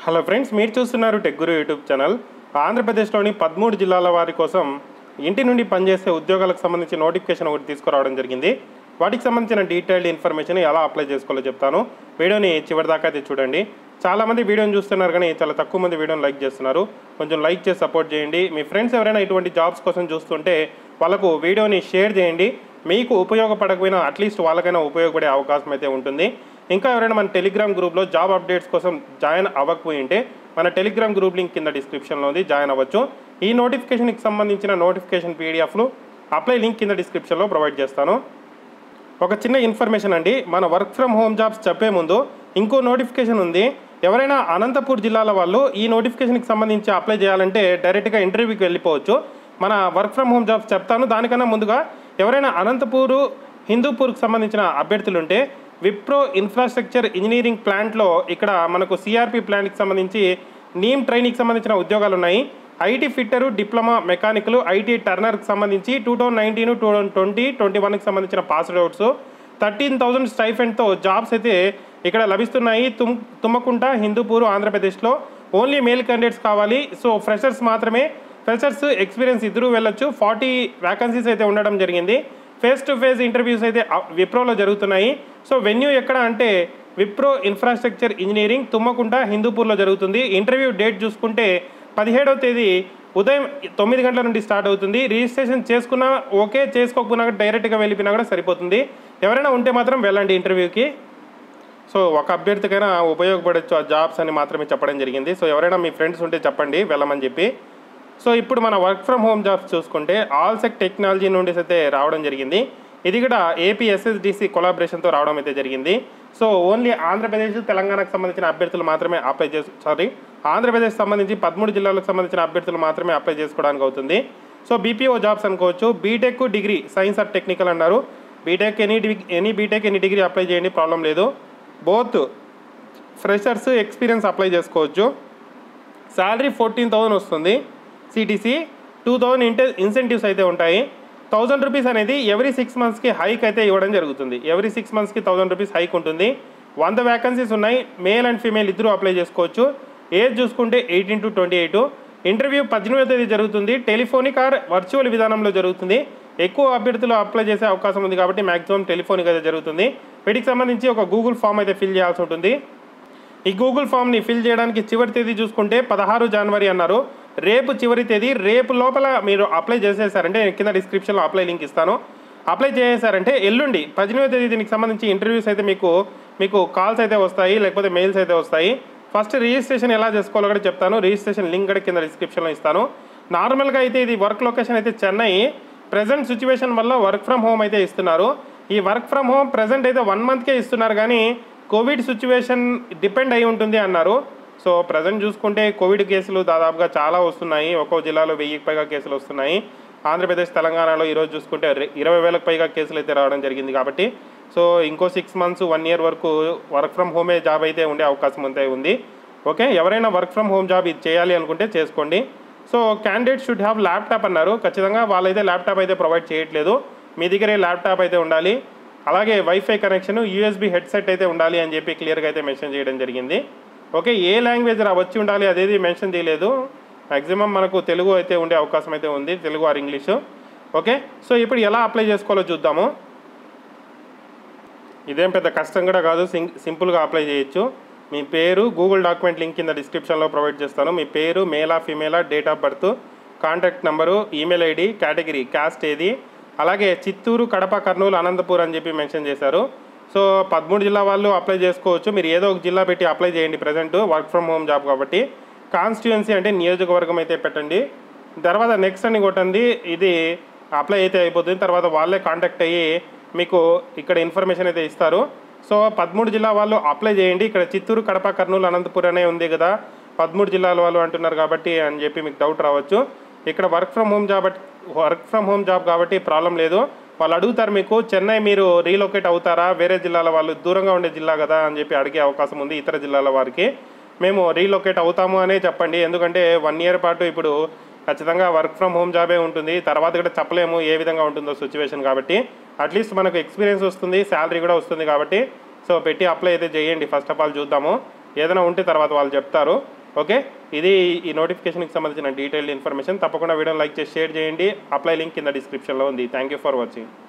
Hello friends, మీరు చూస్తున్నారు tech గురు YouTube channel. ఆంధ్రప్రదేశ్లోని 13 జిల్లాల వారి కోసం ఇంటి నుండి పనిచేసే ఉద్యోగాలకు సంబంధించి నోటిఫికేషన్ ఒకటి తీసుకురావడం జరిగింది. వాటికి సంబంధించిన డీటెయిల్డ్ ఇన్ఫర్మేషన్ ఎలా అప్లై చేసుకోవాలో చెప్తాను. వీడియోని చివరిదాకా అయితే చూడండి. చాలామంది వీడియోని చూస్తున్నారు కానీ చాలా తక్కువ మంది వీడియోని లైక్ చేస్తున్నారు. కొంచెం లైక్ చేసి సపోర్ట్ చేయండి. మీ ఫ్రెండ్స్ ఎవరైనా ఇటువంటి జాబ్స్ కోసం చూస్తుంటే వాళ్ళకు వీడియోని షేర్ చేయండి. మీకు ఉపయోగపడకపోయినా అట్లీస్ట్ వాళ్ళకైనా ఉపయోగపడే అవకాశం అయితే ఉంటుంది. ఇంకా ఎవరైనా మన టెలిగ్రామ్ గ్రూప్లో జాబ్ అప్డేట్స్ కోసం జాయిన్ అవ్వకపోయి ఉంటే మన టెలిగ్రామ్ గ్రూప్ లింక్ కింద డిస్క్రిప్షన్లో ఉంది, జాయిన్ అవ్వచ్చు. ఈ నోటిఫికేషన్కి సంబంధించిన నోటిఫికేషన్ పీడిఎఫ్లు అప్లై లింక్ కింద డిస్క్రిప్షన్లో ప్రొవైడ్ చేస్తాను. ఒక చిన్న ఇన్ఫర్మేషన్ అండి, మన వర్క్ ఫ్రమ్ హోమ్ జాబ్స్ చెప్పే ముందు ఇంకో నోటిఫికేషన్ ఉంది. ఎవరైనా అనంతపూర్ జిల్లాల వాళ్ళు ఈ నోటిఫికేషన్కి సంబంధించి అప్లై చేయాలంటే డైరెక్ట్గా ఇంటర్వ్యూకి వెళ్ళిపోవచ్చు. మన వర్క్ ఫ్రమ్ హోమ్ జాబ్స్ చెప్తాను. దానికన్నా ముందుగా ఎవరైనా అనంతపూరు హిందూపూర్కి సంబంధించిన అభ్యర్థులు ఉంటే విప్రో ఇన్ఫ్రాస్ట్రక్చర్ ఇంజనీరింగ్ ప్లాంట్లో ఇక్కడ మనకు సిఆర్పి ప్లాంట్కి సంబంధించి నీమ్ ట్రైనింగ్కి సంబంధించిన ఉద్యోగాలు ఉన్నాయి. IT fitter, diploma mechanical, IT టర్నర్కి సంబంధించి 2019, 2020, 2021కి సంబంధించిన పాస్డ్ అవుట్స్ 13,000 స్టైఫెండ్తో జాబ్స్ అయితే ఇక్కడ లభిస్తున్నాయి. తుమ్మకుంట, హిందూపూరు, ఆంధ్రప్రదేశ్లో. ఓన్లీ మేల్ క్యాండిడేట్స్ కావాలి. సో ఫ్రెషర్స్ మాత్రమే. ఫ్రెషర్స్, ఎక్స్పీరియన్స్ ఇద్దరూ వెళ్ళొచ్చు. 40 వ్యాకన్సీస్ అయితే ఉండడం జరిగింది. ఫేస్ టు ఫేస్ ఇంటర్వ్యూస్ అయితే విప్రోలో జరుగుతున్నాయి. సో వెన్యూ ఎక్కడ అంటే విప్రో ఇన్ఫ్రాస్ట్రక్చర్ ఇంజనీరింగ్, తుమ్మకుంట, హిందూపూర్లో జరుగుతుంది. ఇంటర్వ్యూ డేట్ చూసుకుంటే 17వ తేదీ ఉదయం 9 గంటల నుండి స్టార్ట్ అవుతుంది. రిజిస్ట్రేషన్ చేసుకున్నా ఓకే, చేసుకోకపోయినా డైరెక్ట్గా వెళ్ళిపోయినా కూడా సరిపోతుంది. ఎవరైనా ఉంటే మాత్రం వెళ్ళండి ఇంటర్వ్యూకి. సో ఒక అభ్యర్థికైనా ఉపయోగపడవచ్చు ఆ జాబ్స్ అని మాత్రమే చెప్పడం జరిగింది. సో ఎవరైనా మీ ఫ్రెండ్స్ ఉంటే చెప్పండి వెళ్ళమని చెప్పి. సో ఇప్పుడు మన వర్క్ ఫ్రమ్ హోమ్ జాబ్స్ చూసుకుంటే ఆల్సెక్ టెక్నాలజీ నుండి అయితే రావడం జరిగింది. ఇది కూడా ఏపీ ఎస్ఎస్డిసి కొలాబరేషన్తో రావడం అయితే జరిగింది. సో ఓన్లీ ఆంధ్రప్రదేశ్, తెలంగాణకు సంబంధించిన అభ్యర్థులు మాత్రమే ఆంధ్రప్రదేశ్ సంబంధించి 13 జిల్లాలకు సంబంధించిన అభ్యర్థులు మాత్రమే అప్లై చేసుకోవడానికి అవుతుంది. సో బీపీఓ జాబ్స్ అనుకోవచ్చు. BTech, degree, science or technical అన్నారు. బీటెక్ ఎనీ డిగ్రీ అప్లై చేయండి, ప్రాబ్లం లేదు. బోత్ ఫ్రెషర్స్, ఎక్స్పీరియన్స్ అప్లై చేసుకోవచ్చు. శాలరీ 14,000 వస్తుంది. సిటీసీ 2,000 ఇన్సెంటివ్స్ అయితే ఉంటాయి. 1,000 రూపీస్ అనేది ఎవ్రీ 6 మంత్స్కి హైక్ అయితే ఇవ్వడం జరుగుతుంది. ఎవ్రీ 6 మంత్స్కి 1,000 రూపీస్ హైక్ ఉంటుంది. 100 వ్యాకన్సీస్ ఉన్నాయి. మేల్ అండ్ ఫీమేల్ ఇద్దరు అప్లై చేసుకోవచ్చు. ఏజ్ చూసుకుంటే 18 to 28. ఇంటర్వ్యూ 18వ తేదీ జరుగుతుంది. టెలిఫోనిక్ ఆర్ వర్చువల్ విధానంలో జరుగుతుంది. ఎక్కువ అభ్యర్థులు అప్లై చేసే అవకాశం ఉంది కాబట్టి మ్యాక్సిమం టెలిఫోనిక్ అయితే జరుగుతుంది. వీటికి సంబంధించి ఒక గూగుల్ ఫామ్ అయితే ఫిల్ చేయాల్సి ఉంటుంది. ఈ గూగుల్ ఫామ్ని ఫిల్ చేయడానికి చివరి తేదీ చూసుకుంటే 16 జనవరి అన్నారు. రేపు చివరి తేదీ. రేపు లోపల మీరు అప్లై చేసేసారంటే కింద డిస్క్రిప్షన్లో అప్లై లింక్ ఇస్తాను. అప్లై చేసేసారంటే ఎల్లుండి 18వ తేదీ దీనికి సంబంధించి ఇంటర్వ్యూస్ అయితే మీకు కాల్స్ అయితే వస్తాయి, లేకపోతే మెయిల్స్ అయితే వస్తాయి. ఫస్ట్ రిజిస్ట్రేషన్ ఎలా చేసుకోవాలో కూడా చెప్తాను. రిజిస్ట్రేషన్ లింక్ కూడా కింద డిస్క్రిప్షన్లో ఇస్తాను. నార్మల్గా అయితే ఇది వర్క్ లొకేషన్ అయితే చెన్నై. ప్రజెంట్ సిచ్యువేషన్ వల్ల వర్క్ ఫ్రమ్ హోమ్ అయితే ఇస్తున్నారు. ఈ వర్క్ ఫ్రమ్ హోమ్ ప్రజెంట్ అయితే 1 మంత్కే ఇస్తున్నారు కానీ కోవిడ్ సిచ్యువేషన్ డిపెండ్ అయి ఉంటుంది అన్నారు. సో ప్రజెంట్ చూసుకుంటే కోవిడ్ కేసులు దాదాపుగా చాలా వస్తున్నాయి. ఒక్కో జిల్లాలో 1000కి పైగా కేసులు వస్తున్నాయి. ఆంధ్రప్రదేశ్, తెలంగాణలో ఈరోజు చూసుకుంటే 20,000కి పైగా కేసులు అయితే రావడం జరిగింది. కాబట్టి సో ఇంకో 6 months 1 year వరకు వర్క్ ఫ్రమ్ హోమే జాబ్ అయితే ఉండే అవకాశం అయితే ఉంది. ఓకే, ఎవరైనా వర్క్ ఫ్రమ్ హోమ్ జాబ్ ఇది చేయాలి అనుకుంటే చేసుకోండి. So candidate should have laptop అన్నారు. ఖచ్చితంగా వాళ్ళైతే ల్యాప్టాప్ అయితే ప్రొవైడ్ చేయట్లేదు. మీ దగ్గరే ల్యాప్టాప్ అయితే ఉండాలి. అలాగే వైఫై కనెక్షన్, యూఎస్బీ హెడ్సెట్ అయితే ఉండాలి అని చెప్పి క్లియర్గా అయితే మెన్షన్ చేయడం జరిగింది. ఓకే, ఏ లాంగ్వేజ్ వచ్చి ఉండాలి అదేది మెన్షన్ చేయలేదు. మ్యాక్సిమం మనకు తెలుగు అయితే ఉండే అవకాశం అయితే ఉంది, Telugu or English. Okay, so ఇప్పుడు ఎలా అప్లై చేసుకోవాలో చూద్దాము. ఇదేం పెద్ద కష్టం కూడా కాదు, సింపుల్గా అప్లై చేయొచ్చు. మీ పేరు, గూగుల్ డాక్యుమెంట్ లింక్ కింద డిస్క్రిప్షన్లో ప్రొవైడ్ చేస్తాను. మీ పేరు, మేలా ఫీమేలా, date of birth, contact number, email ID, category, caste ఏది, అలాగే చిత్తూరు, కడప, కర్నూలు, అనంతపూర్ అని చెప్పి మెన్షన్ చేశారు. సో 13 జిల్లా వాళ్ళు అప్లై చేసుకోవచ్చు. మీరు ఏదో ఒక జిల్లా పెట్టి అప్లై చేయండి. Present work from home job కాబట్టి కాన్స్టిట్యుయెన్సీ అంటే నియోజకవర్గం అయితే పెట్టండి. తర్వాత నెక్స్ట్ అని కొట్టండి. ఇది అప్లై అయితే అయిపోతుంది. తర్వాత వాళ్ళే కాంటాక్ట్ అయ్యి మీకు ఇక్కడ ఇన్ఫర్మేషన్ అయితే ఇస్తారు. సో 13 జిల్లా వాళ్ళు అప్లై చేయండి. ఇక్కడ చిత్తూరు, కడప, కర్నూలు, అనంతపూర్ అనే ఉంది కదా, 13 జిల్లాల వాళ్ళు అంటున్నారు కాబట్టి అని చెప్పి మీకు డౌట్ రావచ్చు. ఇక్కడ వర్క్ ఫ్రమ్ హోమ్ జాబ్ కాబట్టి ప్రాబ్లం లేదు. వాళ్ళు అడుగుతారు మీకు చెన్నై మీరు రీలొకేట్ అవుతారా, వేరే జిల్లాల వాళ్ళు, దూరంగా ఉండే జిల్లా కదా అని చెప్పి అడిగే అవకాశం ఉంది. ఇతర జిల్లాల వారికి మేము రీలొకేట్ అవుతాము అనే చెప్పండి. ఎందుకంటే 1 year పాటు ఇప్పుడు ఖచ్చితంగా వర్క్ ఫ్రమ్ హోమ్ జాబే ఉంటుంది. తర్వాత కూడా చెప్పలేము ఏ విధంగా ఉంటుందో సిచ్యువేషన్. కాబట్టి అట్లీస్ట్ మనకు ఎక్స్పీరియన్స్ వస్తుంది, శాలరీ కూడా వస్తుంది. కాబట్టి సో పెట్టి అప్లై అయితే చేయండి. ఫస్ట్ ఆఫ్ ఆల్ చూద్దాము. ఏదైనా ఉంటే తర్వాత వాళ్ళు చెప్తారు. ఓకే, ఇది ఈ నోటిఫికేషన్కి సంబంధించిన డీటెయిల్డ్ ఇన్ఫర్మేషన్. తప్పకుండా వీడియోని లైక్ చేసి షేర్ చేయండి. అప్లై లింక్ కింద డిస్క్రిప్షన్లో ఉంది. Thank you for watching.